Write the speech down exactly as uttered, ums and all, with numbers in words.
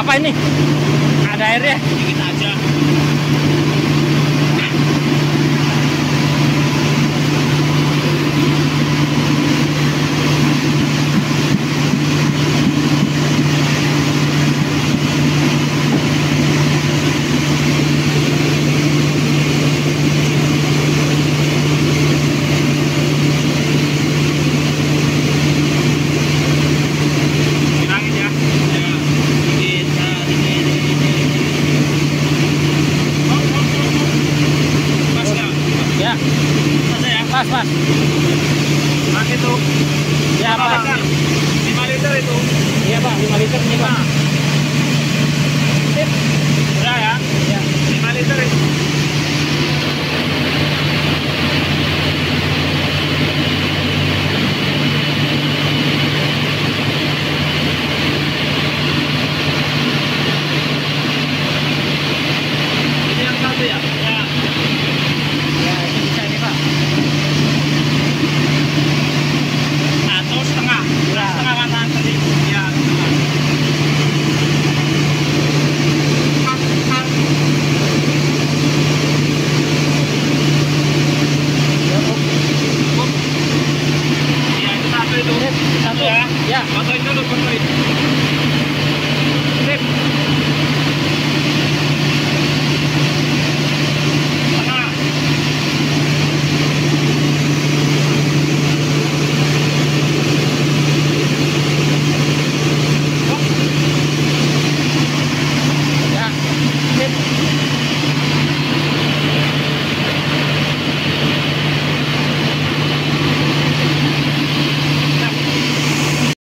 apa ini? Ada airnya? Dikit aja. Pas, pas. Pak itu. Ya, Pak. lima liter itu. Iya, Pak, lima liter nih, Pak. Sip. Udah ya? Ya. lima liter itu. Ini yang satu ya? Ya. Ya, ini bisa ini, Pak. Atau setengah. Ya. Setengah kanan tadi. Ya, setengah. Ya, itu satu itu. Satu. Ya. Ya. Fotoin dulu, fotoin.